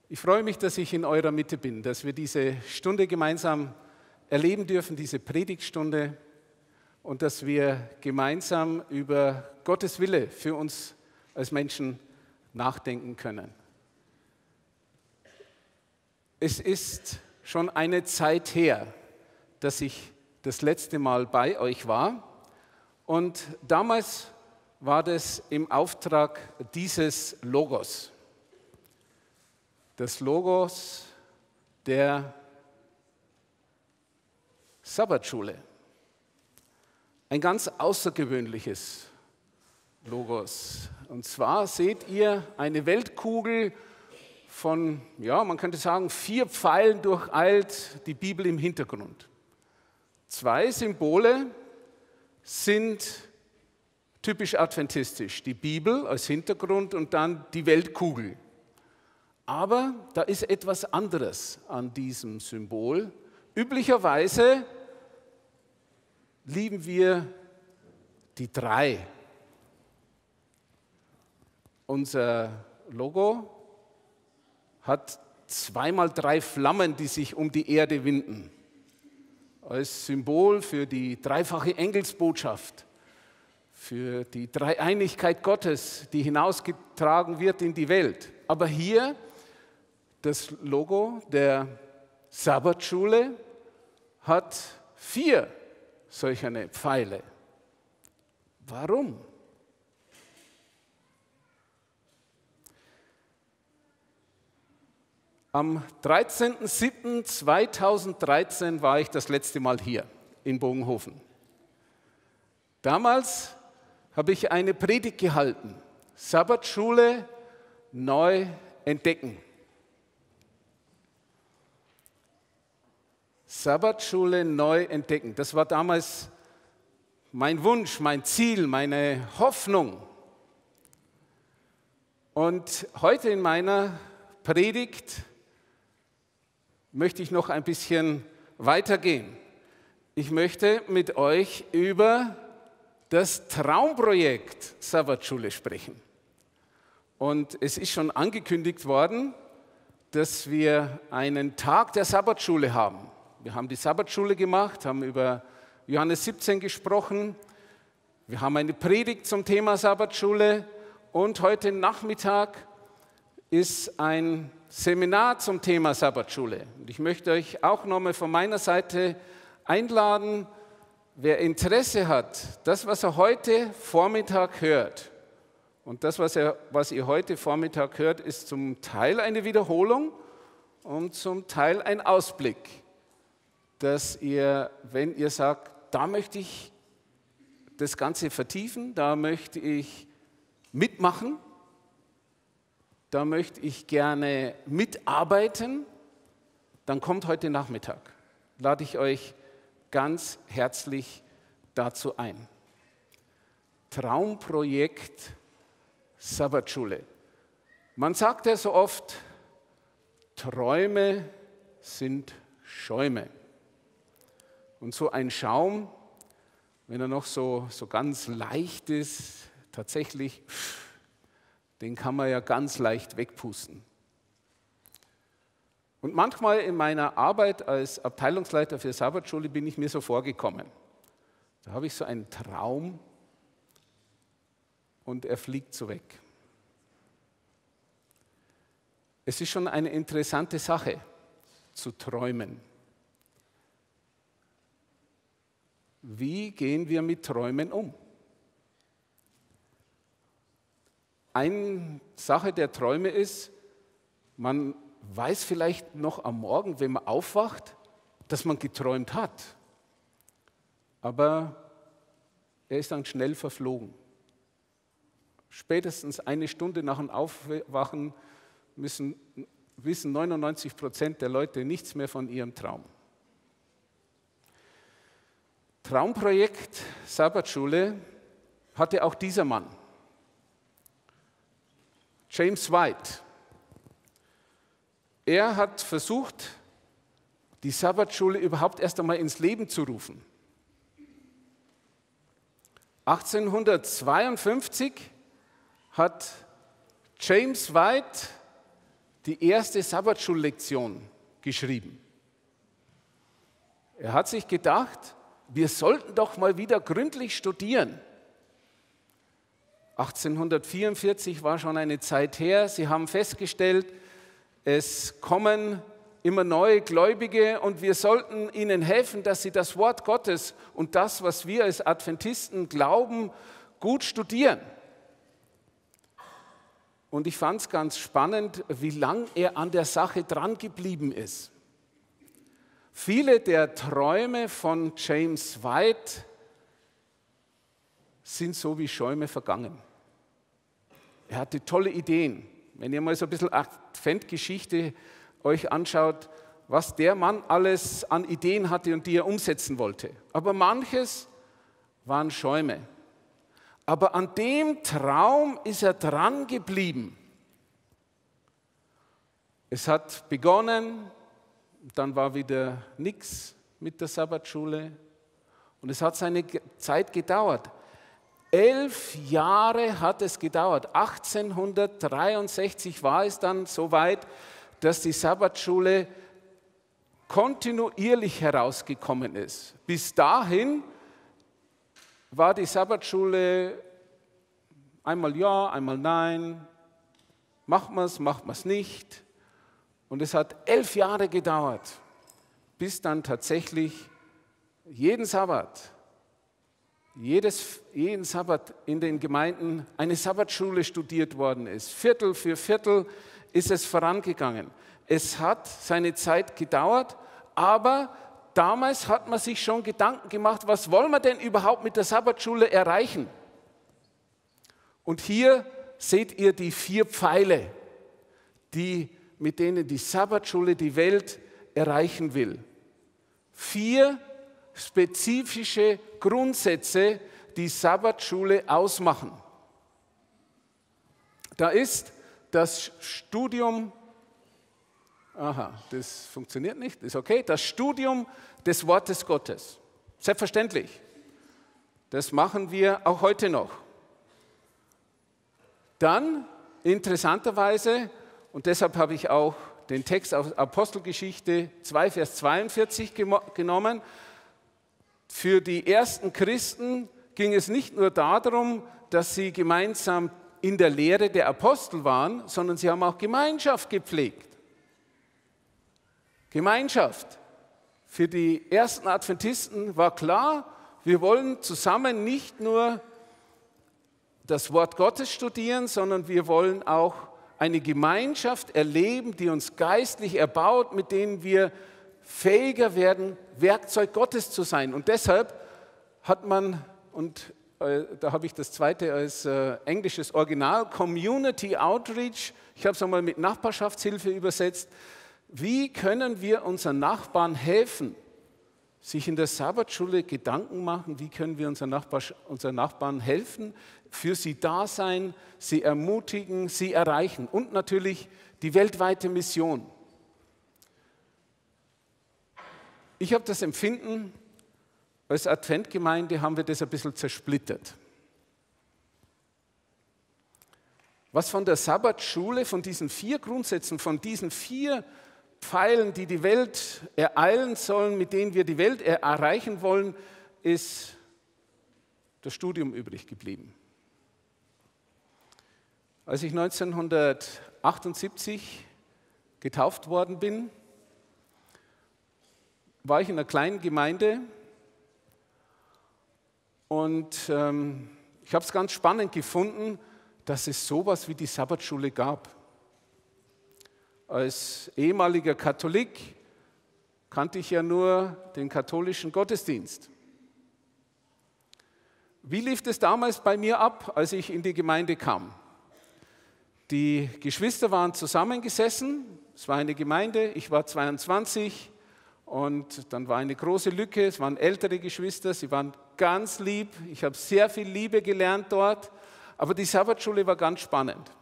Ich freue mich, dass ich in eurer Mitte bin, dass wir diese Stunde gemeinsam erleben dürfen, diese Predigtstunde, und dass wir gemeinsam über Gottes Wille für uns als Menschen nachdenken können. Es ist schon eine Zeit her, dass ich das letzte Mal bei euch war, und damals war das im Auftrag dieses Logos. Das Logos der Sabbatschule. Ein ganz außergewöhnliches Logos. Und zwar seht ihr eine Weltkugel von, ja, man könnte sagen, 4 Pfeilen durcheilt, die Bibel im Hintergrund. 2 Symbole sind typisch adventistisch. Die Bibel als Hintergrund und dann die Weltkugel. Aber da ist etwas anderes an diesem Symbol. Üblicherweise lieben wir die 3. Unser Logo hat 2x3 Flammen, die sich um die Erde winden. Als Symbol für die dreifache Engelsbotschaft, für die Dreieinigkeit Gottes, die hinausgetragen wird in die Welt. Aber hier das Logo der Sabbatschule hat 4 solche Pfeile. Warum? Am 13.07.2013 war ich das letzte Mal hier in Bogenhofen. Damals habe ich eine Predigt gehalten, Sabbatschule neu entdecken. Sabbatschule neu entdecken. Das war damals mein Wunsch, mein Ziel, meine Hoffnung. Und heute in meiner Predigt möchte ich noch ein bisschen weitergehen. Ich möchte mit euch über das Traumprojekt Sabbatschule sprechen. Und es ist schon angekündigt worden, dass wir einen Tag der Sabbatschule haben. Wir haben die Sabbatschule gemacht, haben über Johannes 17 gesprochen. Wir haben eine Predigt zum Thema Sabbatschule. Und heute Nachmittag ist ein Seminar zum Thema Sabbatschule. Und ich möchte euch auch nochmal von meiner Seite einladen, wer Interesse hat, das, was er heute Vormittag hört, und das, was ihr heute Vormittag hört, ist zum Teil eine Wiederholung und zum Teil ein Ausblick, dass ihr, wenn ihr sagt, da möchte ich das Ganze vertiefen, da möchte ich mitmachen, da möchte ich gerne mitarbeiten, dann kommt heute Nachmittag. Lade ich euch ganz herzlich dazu ein. Traumprojekt Sabbatschule. Man sagt ja so oft, Träume sind Schäume. Und so ein Schaum, wenn er noch so ganz leicht ist, tatsächlich, den kann man ja ganz leicht wegpusten. Und manchmal in meiner Arbeit als Abteilungsleiter für Sabbatschule bin ich mir so vorgekommen. Da habe ich so einen Traum und er fliegt so weg. Es ist schon eine interessante Sache, zu träumen. Wie gehen wir mit Träumen um? Eine Sache der Träume ist, man weiß vielleicht noch am Morgen, wenn man aufwacht, dass man geträumt hat. Aber er ist dann schnell verflogen. Spätestens eine Stunde nach dem Aufwachen wissen 99% der Leute nichts mehr von ihrem Traum. Traumprojekt Sabbatschule hatte auch dieser Mann, James White. Er hat versucht, die Sabbatschule überhaupt erst einmal ins Leben zu rufen. 1852 hat James White die erste Sabbatschullektion geschrieben. Er hat sich gedacht, wir sollten doch mal wieder gründlich studieren. 1844 war schon eine Zeit her. Sie haben festgestellt, es kommen immer neue Gläubige und wir sollten ihnen helfen, dass sie das Wort Gottes und das, was wir als Adventisten glauben, gut studieren. Und ich fand es ganz spannend, wie lang er an der Sache dran geblieben ist. Viele der Träume von James White sind so wie Schäume vergangen. Er hatte tolle Ideen. Wenn ihr mal so ein bisschen Adventgeschichte euch anschaut, was der Mann alles an Ideen hatte und die er umsetzen wollte. Aber manches waren Schäume. Aber an dem Traum ist er dran geblieben. Es hat begonnen, dann war wieder nichts mit der Sabbatschule und es hat seine Zeit gedauert. 11 Jahre hat es gedauert. 1863 war es dann so weit, dass die Sabbatschule kontinuierlich herausgekommen ist. Bis dahin war die Sabbatschule einmal ja, einmal nein, macht man es nicht. Und es hat 11 Jahre gedauert, bis dann tatsächlich jeden Sabbat in den Gemeinden eine Sabbatschule studiert worden ist. Viertel für Viertel ist es vorangegangen. Es hat seine Zeit gedauert, aber damals hat man sich schon Gedanken gemacht, was wollen wir denn überhaupt mit der Sabbatschule erreichen? Und hier seht ihr die 4 Pfeile, mit denen die Sabbatschule die Welt erreichen will. 4 spezifische Grundsätze, die Sabbatschule ausmachen. Da ist das Studium, das funktioniert nicht, ist okay, das Studium des Wortes Gottes. Selbstverständlich. Das machen wir auch heute noch. Dann, interessanterweise, und deshalb habe ich auch den Text aus Apostelgeschichte 2, Vers 42 genommen, für die ersten Christen ging es nicht nur darum, dass sie gemeinsam in der Lehre der Apostel waren, sondern sie haben auch Gemeinschaft gepflegt. Gemeinschaft. Für die ersten Adventisten war klar, wir wollen zusammen nicht nur das Wort Gottes studieren, sondern wir wollen auch eine Gemeinschaft erleben, die uns geistlich erbaut, mit denen wir fähiger werden, Werkzeug Gottes zu sein. Und deshalb hat man, und da habe ich das zweite als englisches Original, Community Outreach, ich habe es einmal mit Nachbarschaftshilfe übersetzt, wie können wir unseren Nachbarn helfen, sich in der Sabbatschule Gedanken machen, wie können wir unseren Nachbarn helfen, für sie da sein, sie ermutigen, sie erreichen und natürlich die weltweite Mission. Ich habe das Empfinden, als Adventgemeinde haben wir das ein bisschen zersplittert. Was von der Sabbatschule, von diesen 4 Grundsätzen, von diesen 4 Pfeilen, die die Welt ereilen sollen, mit denen wir die Welt erreichen wollen, ist das Studium übrig geblieben. Als ich 1978 getauft worden bin, war ich in einer kleinen Gemeinde und ich habe es ganz spannend gefunden, dass es sowas wie die Sabbatschule gab. Als ehemaliger Katholik kannte ich ja nur den katholischen Gottesdienst. Wie lief es damals bei mir ab, als ich in die Gemeinde kam? Die Geschwister waren zusammengesessen, es war eine Gemeinde, ich war 22 und dann war eine große Lücke, es waren ältere Geschwister, sie waren ganz lieb, ich habe sehr viel Liebe gelernt dort, aber die Sabbatschule war ganz spannend.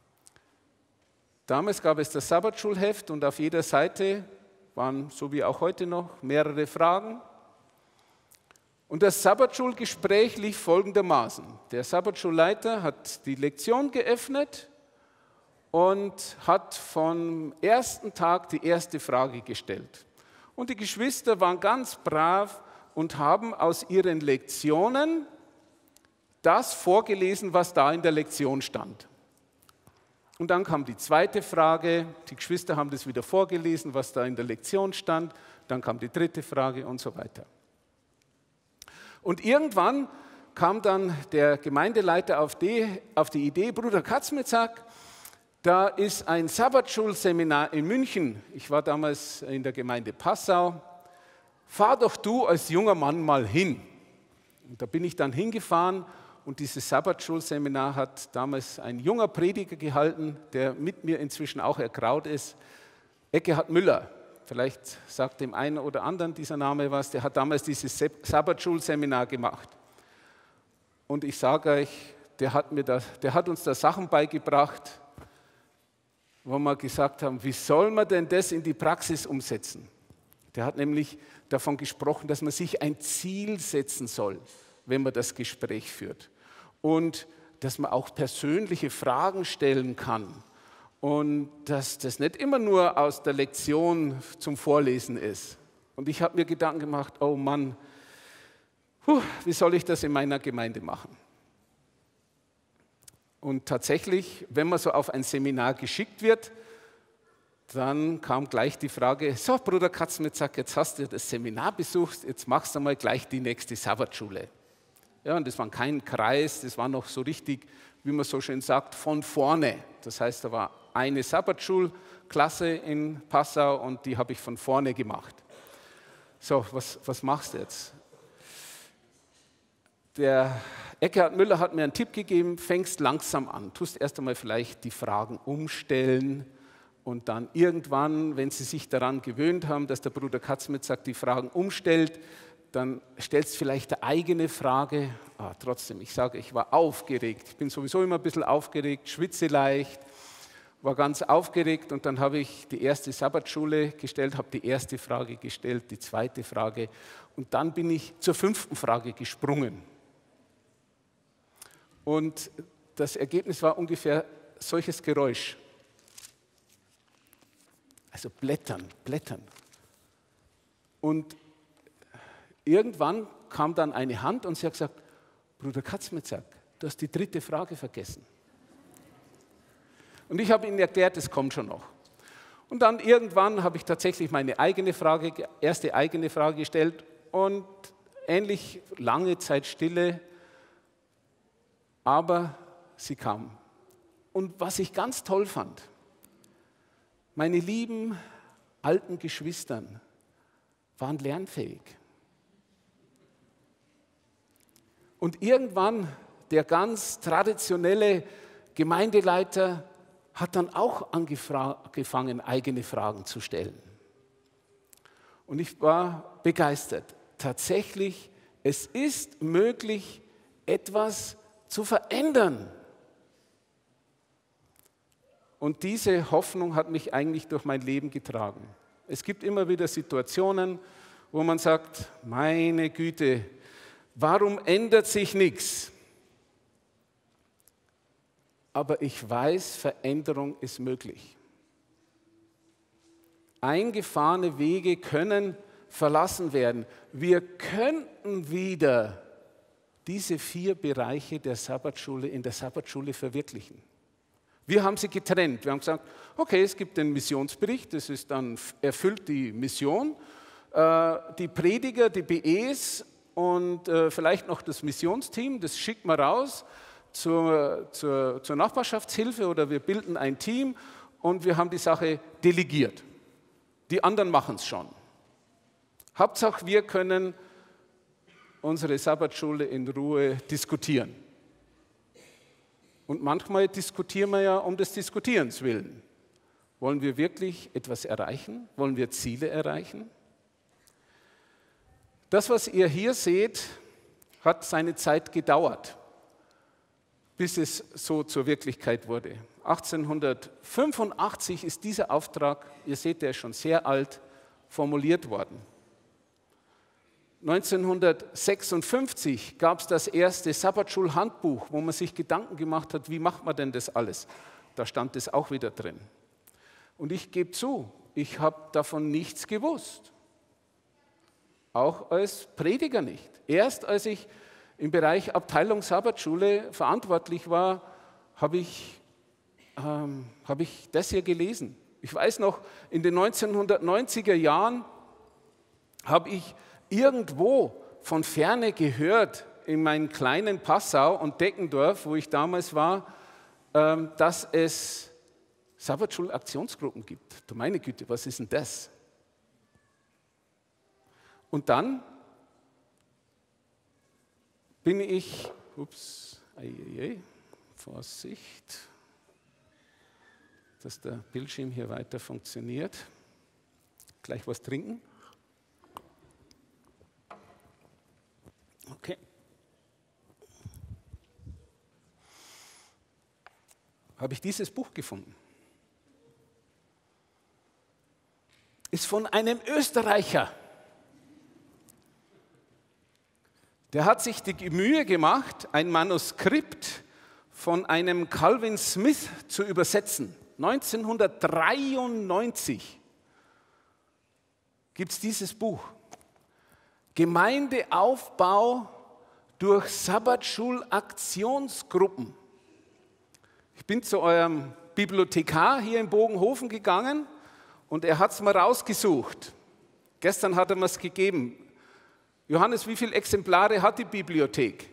Damals gab es das Sabbatschulheft und auf jeder Seite waren, so wie auch heute noch, mehrere Fragen. Und das Sabbatschulgespräch lief folgendermaßen. Der Sabbatschulleiter hat die Lektion geöffnet und hat vom ersten Tag die erste Frage gestellt. Und die Geschwister waren ganz brav und haben aus ihren Lektionen das vorgelesen, was da in der Lektion stand. Und dann kam die zweite Frage, die Geschwister haben das wieder vorgelesen, was da in der Lektion stand, dann kam die dritte Frage und so weiter. Und irgendwann kam dann der Gemeindeleiter auf die Idee, Bruder Katzmitzak, da ist ein Sabbatschulseminar in München, ich war damals in der Gemeinde Passau, fahr doch du als junger Mann mal hin. Und da bin ich dann hingefahren und dieses Sabbatschulseminar hat damals ein junger Prediger gehalten, der mit mir inzwischen auch ergraut ist, Eckehard Müller. Vielleicht sagt dem einen oder anderen dieser Name was, der hat damals dieses Sabbatschulseminar gemacht. Und ich sage euch, der hat uns da Sachen beigebracht, wo wir gesagt haben, wie soll man denn das in die Praxis umsetzen? Der hat nämlich davon gesprochen, dass man sich ein Ziel setzen soll, wenn man das Gespräch führt. Und dass man auch persönliche Fragen stellen kann. Und dass das nicht immer nur aus der Lektion zum Vorlesen ist. Und ich habe mir Gedanken gemacht, oh Mann, wie soll ich das in meiner Gemeinde machen? Und tatsächlich, wenn man so auf ein Seminar geschickt wird, dann kam gleich die Frage, so Bruder Katzmitzak, jetzt hast du das Seminar besucht, jetzt machst du mal gleich die nächste Sabbatschule. Ja, und das war kein Kreis, das war noch so richtig, wie man so schön sagt, von vorne. Das heißt, da war eine Sabbatschulklasse in Passau und die habe ich von vorne gemacht. So, was machst du jetzt? Der Eckehard Müller hat mir einen Tipp gegeben, fängst langsam an, tust erst einmal vielleicht die Fragen umstellen und dann irgendwann, wenn sie sich daran gewöhnt haben, dass der Bruder Katzmitzak die Fragen umstellt, dann stellst du vielleicht eine eigene Frage. Trotzdem, ich sage, ich war aufgeregt. Ich bin sowieso immer ein bisschen aufgeregt, schwitze leicht, war ganz aufgeregt und dann habe ich die erste Sabbatschule gestellt, habe die erste Frage gestellt, die zweite Frage und dann bin ich zur 5. Frage gesprungen. Und das Ergebnis war ungefähr solches Geräusch. Also Blättern. Und irgendwann kam dann eine Hand und sie hat gesagt, Bruder Katzmitzak, du hast die 3. Frage vergessen. Und ich habe ihnen erklärt, es kommt schon noch. Und dann irgendwann habe ich tatsächlich meine erste eigene Frage gestellt und ähnlich lange Zeit Stille, aber sie kam. Und was ich ganz toll fand, meine lieben alten Geschwistern waren lernfähig. Und irgendwann der ganz traditionelle Gemeindeleiter hat dann auch angefangen, eigene Fragen zu stellen. Und ich war begeistert. Tatsächlich, es ist möglich, etwas zu verändern. Und diese Hoffnung hat mich eigentlich durch mein Leben getragen. Es gibt immer wieder Situationen, wo man sagt, meine Güte, warum ändert sich nichts? Aber ich weiß, Veränderung ist möglich. Eingefahrene Wege können verlassen werden. Wir könnten wieder diese 4 Bereiche der Sabbatschule in der Sabbatschule verwirklichen. Wir haben sie getrennt. Wir haben gesagt, okay, es gibt den Missionsbericht, das ist dann erfüllt die Mission, die Prediger, die BEs und vielleicht noch das Missionsteam, das schickt man raus zur Nachbarschaftshilfe oder wir bilden ein Team und wir haben die Sache delegiert. Die anderen machen es schon. Hauptsache, wir können unsere Sabbatschule in Ruhe diskutieren. Und manchmal diskutieren wir ja um des Diskutierens willen. Wollen wir wirklich etwas erreichen? Wollen wir Ziele erreichen? Das, was ihr hier seht, hat seine Zeit gedauert, bis es so zur Wirklichkeit wurde. 1885 ist dieser Auftrag, ihr seht, der ist schon sehr alt, formuliert worden. 1956 gab es das erste Sabbatschulhandbuch, wo man sich Gedanken gemacht hat, wie macht man denn das alles? Da stand es auch wieder drin. Und ich gebe zu, ich habe davon nichts gewusst. Auch als Prediger nicht. Erst als ich im Bereich Abteilung Sabbatschule verantwortlich war, habe ich das hier gelesen. Ich weiß noch, in den 1990er Jahren habe ich irgendwo von Ferne gehört, in meinem kleinen Passau und Deckendorf, wo ich damals war, dass es Sabbatschul-Aktionsgruppen gibt. Du meine Güte, was ist denn das? Und dann bin ich, Vorsicht, dass der Bildschirm hier weiter funktioniert. Gleich was trinken. Okay. Habe ich dieses Buch gefunden. Ist von einem Österreicher. Der hat sich die Mühe gemacht, ein Manuskript von einem Calvin Smith zu übersetzen. 1993 gibt es dieses Buch. Gemeindeaufbau durch Sabbatschul-Aktionsgruppen. Ich bin zu eurem Bibliothekar hier in Bogenhofen gegangen und er hat es mal rausgesucht. Gestern hat er mir es gegeben. Johannes, wie viele Exemplare hat die Bibliothek?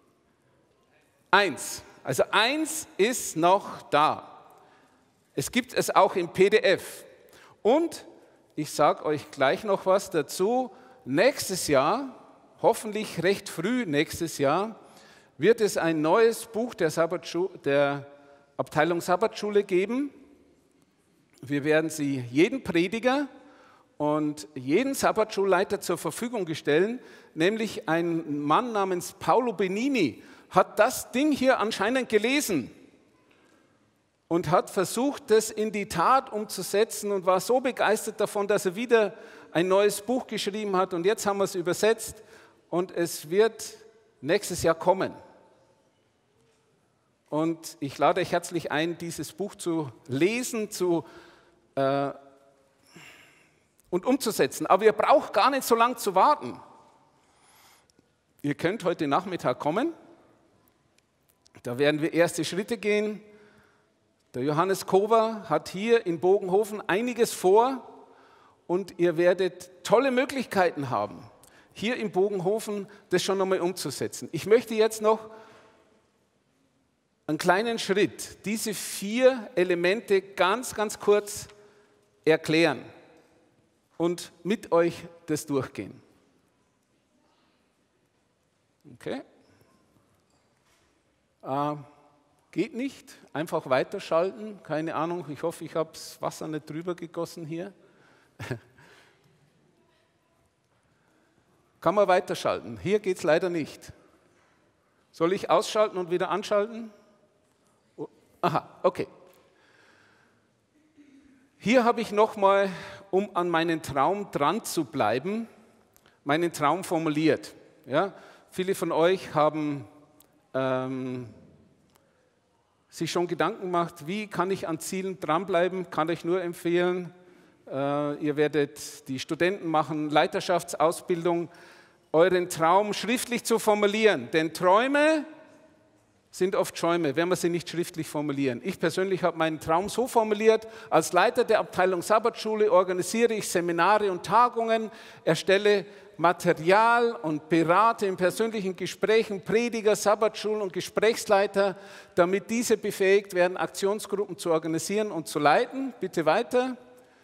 1. Also 1 ist noch da. Es gibt es auch im PDF. Und ich sage euch gleich noch was dazu. Nächstes Jahr, hoffentlich recht früh nächstes Jahr, wird es ein neues Buch der Abteilung Sabbatschule geben. Wir werden sie jedem Prediger und jeden Sabbatschulleiter zur Verfügung stellen, nämlich ein Mann namens Paolo Benini hat das Ding hier anscheinend gelesen und hat versucht, das in die Tat umzusetzen und war so begeistert davon, dass er wieder ein neues Buch geschrieben hat und jetzt haben wir es übersetzt und es wird nächstes Jahr kommen. Und ich lade euch herzlich ein, dieses Buch zu lesen und umzusetzen. Aber ihr braucht gar nicht so lange zu warten. Ihr könnt heute Nachmittag kommen. Da werden wir erste Schritte gehen. Der Johannes Kover hat hier in Bogenhofen einiges vor und ihr werdet tolle Möglichkeiten haben, hier in Bogenhofen das schon einmal umzusetzen. Ich möchte jetzt noch einen kleinen Schritt, diese 4 Elemente ganz, ganz kurz erklären und mit euch das durchgehen. Okay? Geht nicht, einfach weiterschalten, keine Ahnung, ich hoffe, ich habe das Wasser nicht drüber gegossen hier. Kann man weiterschalten, hier geht es leider nicht. Soll ich ausschalten und wieder anschalten? Aha, okay. Hier habe ich nochmal, um an meinen Traum dran zu bleiben, meinen Traum formuliert. Ja, viele von euch haben sich schon Gedanken gemacht, wie kann ich an Zielen dranbleiben, kann ich nur empfehlen. Ihr werdet die Studenten machen, Leiterschaftsausbildung, euren Traum schriftlich zu formulieren. Denn Träume sind oft Schäume, wenn wir sie nicht schriftlich formulieren. Ich persönlich habe meinen Traum so formuliert, als Leiter der Abteilung Sabbatschule organisiere ich Seminare und Tagungen, erstelle Material und berate in persönlichen Gesprächen Prediger, Sabbatschulen und Gesprächsleiter, damit diese befähigt werden, Aktionsgruppen zu organisieren und zu leiten. Bitte weiter.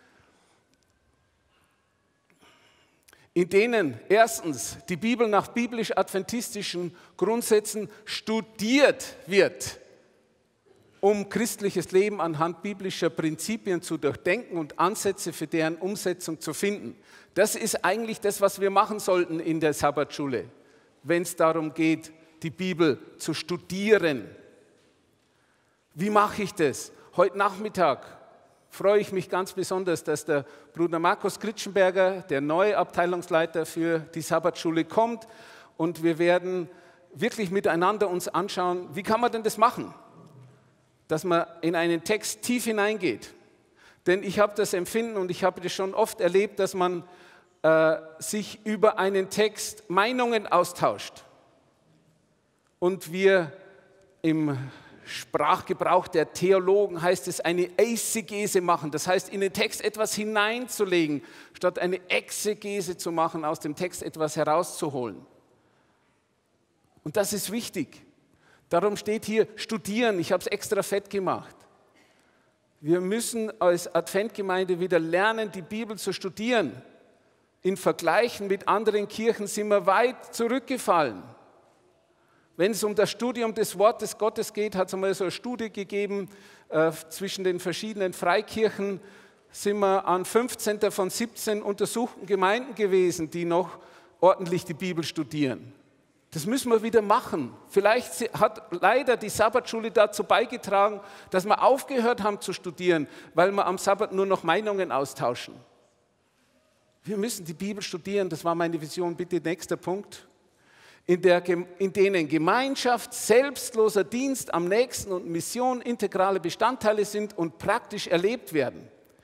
In denen erstens die Bibel nach biblisch-adventistischen Grundsätzen studiert wird, um christliches Leben anhand biblischer Prinzipien zu durchdenken und Ansätze für deren Umsetzung zu finden. Das ist eigentlich das, was wir machen sollten in der Sabbatschule, wenn es darum geht, die Bibel zu studieren. Wie mache ich das? Heute Nachmittag freue ich mich ganz besonders, dass der Bruder Markus Kritschenberger, der neue Abteilungsleiter für die Sabbatschule, kommt und wir werden wirklich miteinander uns anschauen, wie kann man denn das machen? dass man in einen Text tief hineingeht. Denn ich habe das Empfinden und ich habe das schon oft erlebt, dass man sich über einen Text Meinungen austauscht. Und wir im Sprachgebrauch der Theologen heißt es, eine Eisegese machen. Das heißt, in den Text etwas hineinzulegen, statt eine Exegese zu machen, aus dem Text etwas herauszuholen. Und das ist wichtig. Darum steht hier studieren. Ich habe es extra fett gemacht. Wir müssen als Adventgemeinde wieder lernen, die Bibel zu studieren. In Vergleichen mit anderen Kirchen sind wir weit zurückgefallen. Wenn es um das Studium des Wortes Gottes geht, hat es einmal so eine Studie gegeben, zwischen den verschiedenen Freikirchen sind wir an 15. von 17 untersuchten Gemeinden gewesen, die noch ordentlich die Bibel studieren. Das müssen wir wieder machen. Vielleicht hat leider die Sabbatschule dazu beigetragen, dass wir aufgehört haben zu studieren, weil wir am Sabbat nur noch Meinungen austauschen. Wir müssen die Bibel studieren, das war meine Vision. Bitte nächster Punkt. In denen Gemeinschaft, selbstloser Dienst am Nächsten und Mission integrale Bestandteile sind und praktisch erlebt werden.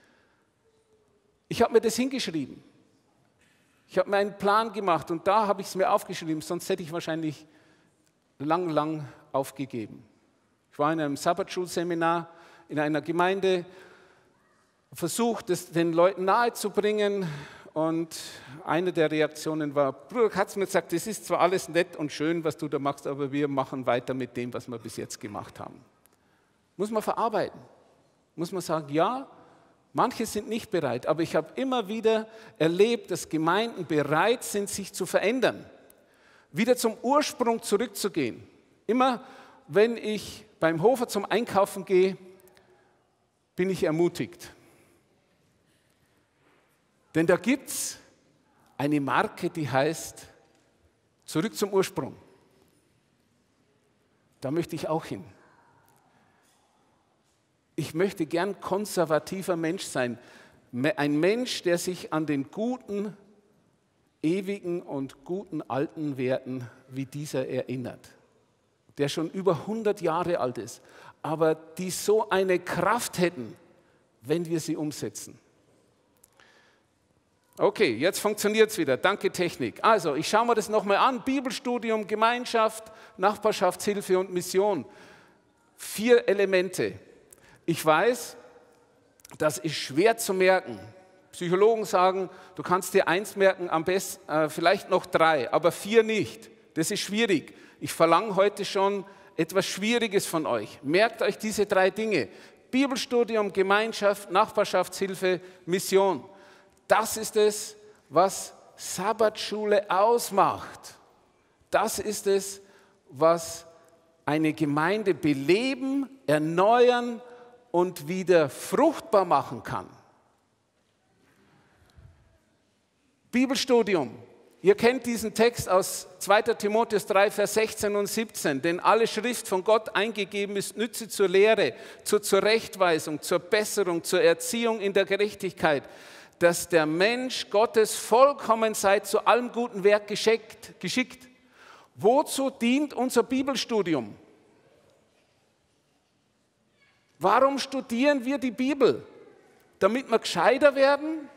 Ich habe mir das hingeschrieben. Ich habe mir einen Plan gemacht und da habe ich es mir aufgeschrieben, sonst hätte ich wahrscheinlich lang aufgegeben. Ich war in einem Sabbatschulseminar in einer Gemeinde, versucht es den Leuten nahezubringen und eine der Reaktionen war, Bruder Katz mir gesagt, das ist zwar alles nett und schön, was du da machst, aber wir machen weiter mit dem, was wir bis jetzt gemacht haben. Muss man verarbeiten. Muss man sagen, ja, manche sind nicht bereit, aber ich habe immer wieder erlebt, dass Gemeinden bereit sind, sich zu verändern, wieder zum Ursprung zurückzugehen. Immer wenn ich beim Hofer zum Einkaufen gehe, bin ich ermutigt. Denn da gibt es eine Marke, die heißt Zurück zum Ursprung. Da möchte ich auch hin. Ich möchte gern konservativer Mensch sein. Ein Mensch, der sich an den guten, ewigen und guten alten Werten wie dieser erinnert. Der schon über 100 Jahre alt ist, aber die so eine Kraft hätten, wenn wir sie umsetzen. Okay, jetzt funktioniert es wieder. Danke Technik. Also, ich schaue mir das nochmal an. Bibelstudium, Gemeinschaft, Nachbarschaftshilfe und Mission. 4 Elemente. Ich weiß, das ist schwer zu merken. Psychologen sagen, du kannst dir 1 merken, am besten vielleicht noch 3, aber 4 nicht. Das ist schwierig. Ich verlange heute schon etwas Schwieriges von euch. Merkt euch diese 3 Dinge. Bibelstudium, Gemeinschaft, Nachbarschaftshilfe, Mission. Das ist es, was Sabbatschule ausmacht. Das ist es, was eine Gemeinde beleben, erneuern und wieder fruchtbar machen kann. Bibelstudium. Ihr kennt diesen Text aus 2. Timotheus 3, Vers 16 und 17. Denn alle Schrift von Gott eingegeben ist, nütze zur Lehre, zur Zurechtweisung, zur Besserung, zur Erziehung in der Gerechtigkeit, dass der Mensch Gottes vollkommen sei, zu allem guten Werk geschickt. Wozu dient unser Bibelstudium? Warum studieren wir die Bibel? Damit wir gescheiter werden?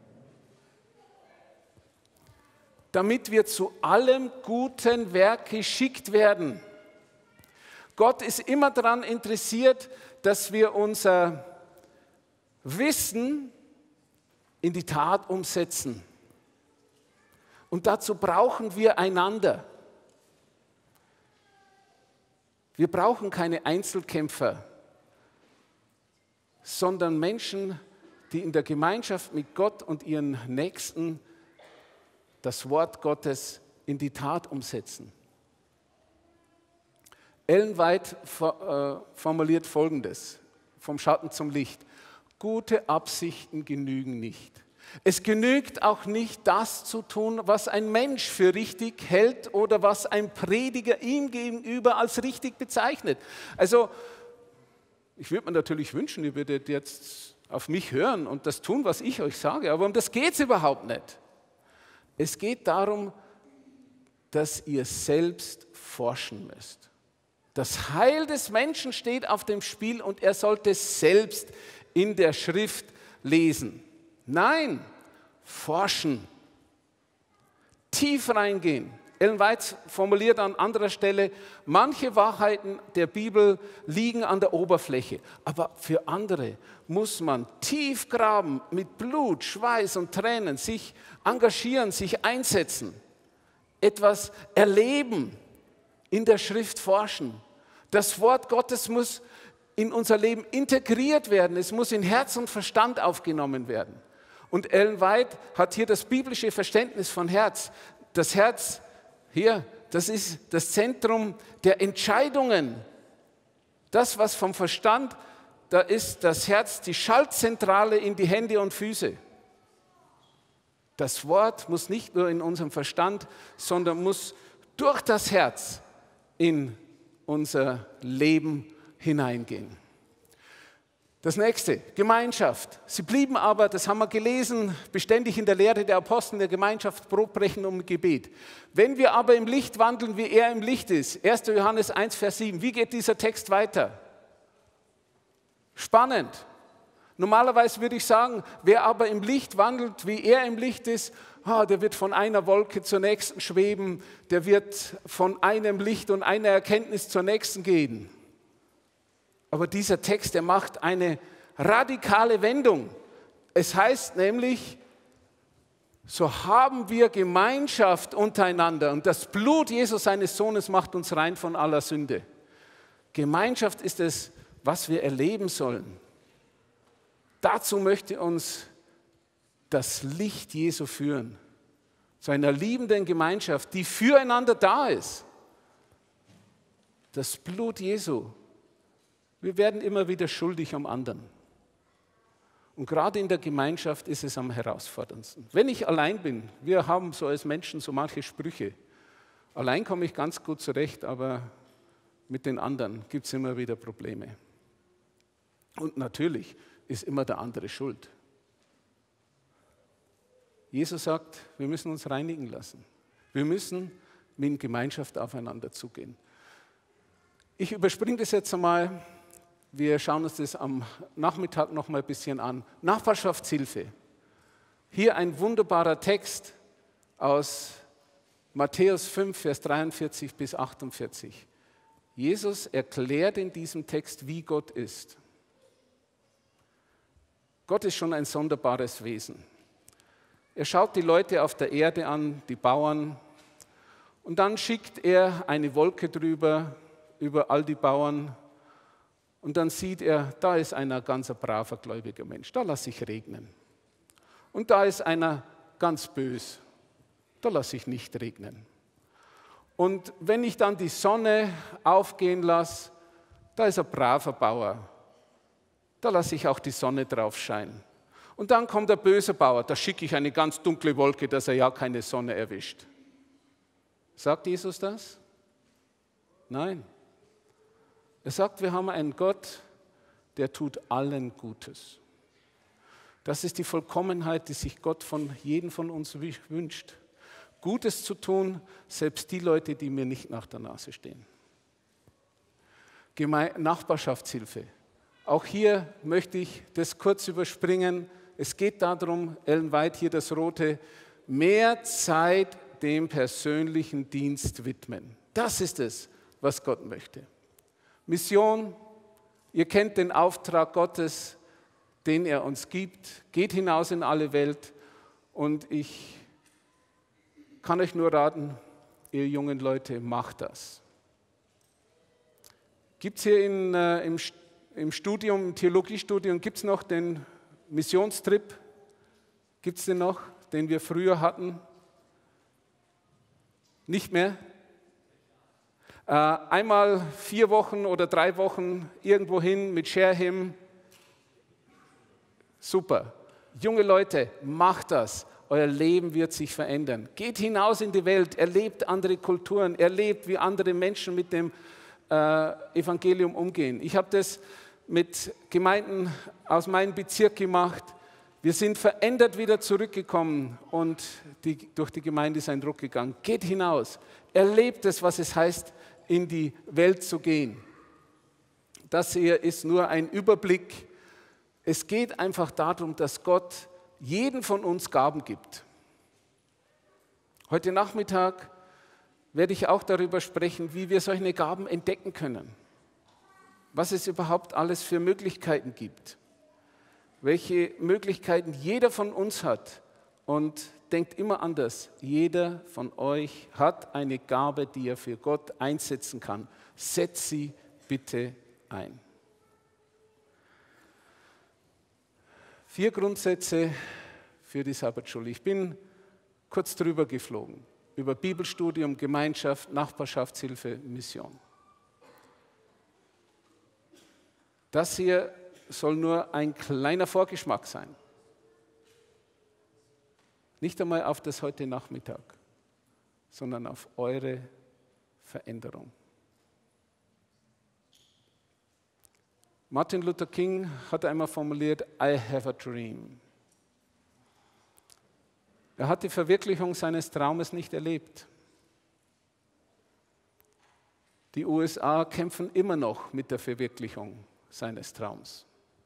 Damit wir zu allem guten Werk geschickt werden. Gott ist immer daran interessiert, dass wir unser Wissen in die Tat umsetzen. Und dazu brauchen wir einander. Wir brauchen keine Einzelkämpfer, sondern Menschen, die in der Gemeinschaft mit Gott und ihren Nächsten das Wort Gottes in die Tat umsetzen. Ellen White formuliert Folgendes, vom Schatten zum Licht. Gute Absichten genügen nicht. Es genügt auch nicht, das zu tun, was ein Mensch für richtig hält oder was ein Prediger ihm gegenüber als richtig bezeichnet. Also, ich würde mir natürlich wünschen, ihr würdet jetzt auf mich hören und das tun, was ich euch sage, aber um das geht es überhaupt nicht. Es geht darum, dass ihr selbst forschen müsst. Das Heil des Menschen steht auf dem Spiel und er sollte selbst in der Schrift lesen. Nein, forschen, tief reingehen. Ellen White formuliert an anderer Stelle, manche Wahrheiten der Bibel liegen an der Oberfläche, aber für andere muss man tief graben, mit Blut, Schweiß und Tränen, sich engagieren, sich einsetzen, etwas erleben, in der Schrift forschen. Das Wort Gottes muss in unser Leben integriert werden, es muss in Herz und Verstand aufgenommen werden. Und Ellen White hat hier das biblische Verständnis von Herz. Das Herz hier, das ist das Zentrum der Entscheidungen. Das, was vom Verstand, da ist das Herz die Schaltzentrale in die Hände und Füße. Das Wort muss nicht nur in unserem Verstand, sondern muss durch das Herz in unser Leben hineingehen. Das nächste, Gemeinschaft. Sie blieben aber, das haben wir gelesen, beständig in der Lehre der Apostel, in der Gemeinschaft, Brotbrechen und Gebet. Wenn wir aber im Licht wandeln, wie er im Licht ist, 1. Johannes 1, Vers 7, wie geht dieser Text weiter? Spannend. Normalerweise würde ich sagen, wer aber im Licht wandelt, wie er im Licht ist, der wird von einer Wolke zur nächsten schweben, der wird von einem Licht und einer Erkenntnis zur nächsten gehen. Aber dieser Text, der macht eine radikale Wendung. Es heißt nämlich, so haben wir Gemeinschaft untereinander und das Blut Jesus, seines Sohnes, macht uns rein von aller Sünde. Gemeinschaft ist es, was wir erleben sollen. Dazu möchte uns das Licht Jesu führen, zu einer liebenden Gemeinschaft, die füreinander da ist. Das Blut Jesu. Wir werden immer wieder schuldig am anderen. Und gerade in der Gemeinschaft ist es am herausforderndsten. Wenn ich allein bin, wir haben so als Menschen so manche Sprüche. Allein komme ich ganz gut zurecht, aber mit den anderen gibt es immer wieder Probleme. Und natürlich ist immer der andere schuld. Jesus sagt, wir müssen uns reinigen lassen. Wir müssen in Gemeinschaft aufeinander zugehen. Ich überspringe das jetzt einmal. Wir schauen uns das am Nachmittag noch mal ein bisschen an. Nachbarschaftshilfe. Hier ein wunderbarer Text aus Matthäus 5, Vers 43 bis 48. Jesus erklärt in diesem Text, wie Gott ist. Gott ist schon ein sonderbares Wesen. Er schaut die Leute auf der Erde an, die Bauern, und dann schickt er eine Wolke drüber, über all die Bauern, und dann sieht er, da ist einer ganz braver, gläubiger Mensch, da lasse ich regnen. Und da ist einer ganz bös, da lasse ich nicht regnen. Und wenn ich dann die Sonne aufgehen lasse, da ist ein braver Bauer, da lasse ich auch die Sonne drauf scheinen. Und dann kommt der böse Bauer, da schicke ich eine ganz dunkle Wolke, dass er ja keine Sonne erwischt. Sagt Jesus das? Nein. Er sagt, wir haben einen Gott, der tut allen Gutes. Das ist die Vollkommenheit, die sich Gott von jedem von uns wünscht. Gutes zu tun, selbst die Leute, die mir nicht nach der Nase stehen. Nachbarschaftshilfe. Auch hier möchte ich das kurz überspringen. Es geht darum, Ellen White hier das Rote, mehr Zeit dem persönlichen Dienst widmen. Das ist es, was Gott möchte. Mission, ihr kennt den Auftrag Gottes, den er uns gibt. Geht hinaus in alle Welt und ich kann euch nur raten, ihr jungen Leute, macht das. Gibt es hier im Studium, im Theologiestudium, gibt es noch den Missionstrip? Gibt es den noch, den wir früher hatten? Nicht mehr? Einmal 4 Wochen oder 3 Wochen irgendwo hin mit Share-Him. Super. Junge Leute, macht das. Euer Leben wird sich verändern. Geht hinaus in die Welt, erlebt andere Kulturen, erlebt, wie andere Menschen mit dem Evangelium umgehen. Ich habe das mit Gemeinden aus meinem Bezirk gemacht. Wir sind verändert wieder zurückgekommen und durch die Gemeinde ist ein Druck gegangen. Geht hinaus, erlebt es, was es heißt, in die Welt zu gehen. Das hier ist nur ein Überblick. Es geht einfach darum, dass Gott jeden von uns Gaben gibt. Heute Nachmittag werde ich auch darüber sprechen, wie wir solche Gaben entdecken können. Was es überhaupt alles für Möglichkeiten gibt. Welche Möglichkeiten jeder von uns hat. Und denkt immer anders. Jeder von euch hat eine Gabe, die er für Gott einsetzen kann. Setzt sie bitte ein. 4 Grundsätze für die Sabbatschule. Ich bin kurz drüber geflogen. Über Bibelstudium, Gemeinschaft, Nachbarschaftshilfe, Mission. Das hier soll nur ein kleiner Vorgeschmack sein. Nicht einmal auf das heute Nachmittag, sondern auf eure Veränderung. Martin Luther King hat einmal formuliert, I have a dream. Er hat die Verwirklichung seines Traumes nicht erlebt. Die USA kämpfen immer noch mit der Verwirklichung seines Traums.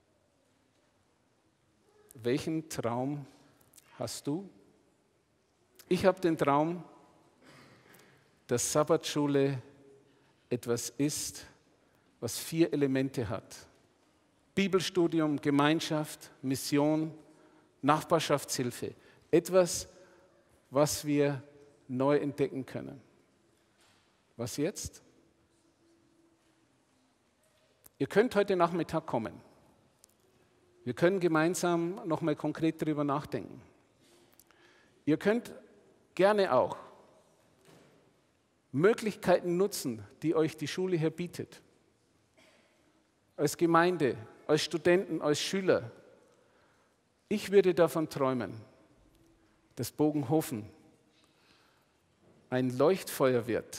Welchen Traum hast du? Ich habe den Traum, dass Sabbatschule etwas ist, was 4 Elemente hat. Bibelstudium, Gemeinschaft, Mission, Nachbarschaftshilfe. Etwas, was wir neu entdecken können. Was jetzt? Ihr könnt heute Nachmittag kommen. Wir können gemeinsam nochmal konkret darüber nachdenken. Ihr könnt gerne auch Möglichkeiten nutzen, die euch die Schule hier bietet. Als Gemeinde, als Studenten, als Schüler. Ich würde davon träumen, dass Bogenhofen ein Leuchtfeuer wird,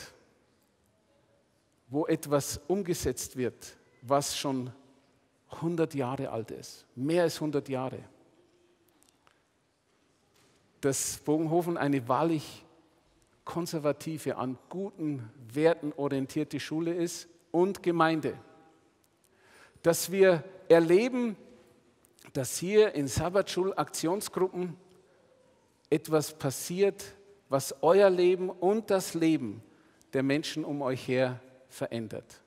wo etwas umgesetzt wird, was schon 100 Jahre alt ist, mehr als 100 Jahre. Dass Bogenhofen eine wahrlich konservative, an guten Werten orientierte Schule ist und Gemeinde. Dass wir erleben, dass hier in Sabbatschul-Aktionsgruppen etwas passiert, was euer Leben und das Leben der Menschen um euch her verändert.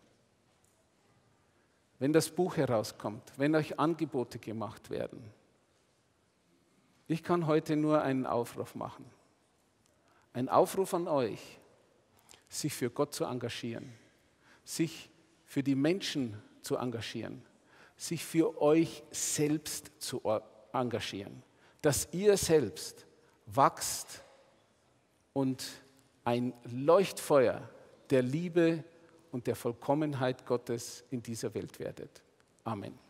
Wenn das Buch herauskommt, wenn euch Angebote gemacht werden. Ich kann heute nur einen Aufruf machen. Ein Aufruf an euch, sich für Gott zu engagieren, sich für die Menschen zu engagieren, sich für euch selbst zu engagieren, dass ihr selbst wachst und ein Leuchtfeuer der Liebe und der Vollkommenheit Gottes in dieser Welt werdet. Amen.